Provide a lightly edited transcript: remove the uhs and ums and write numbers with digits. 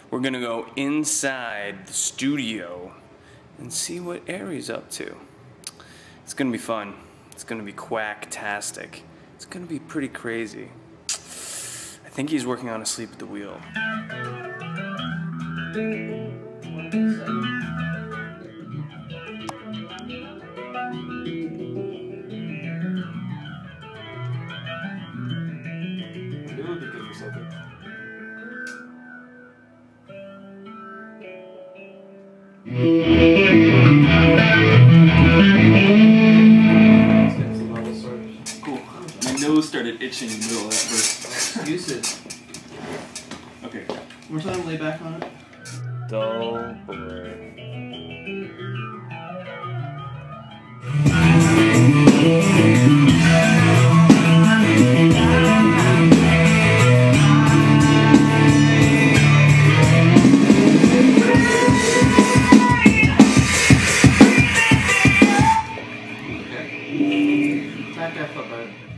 We're gonna go inside the studio and see what Ari's up to. It's gonna be fun. It's gonna be quacktastic. It's gonna be pretty crazy. I think he's working on Asleep at the Wheel. Cool. My nose started itching in the middle of that verse. Excuses. Okay. One more time, lay back on it. Dull boy. Attack that foot, bud.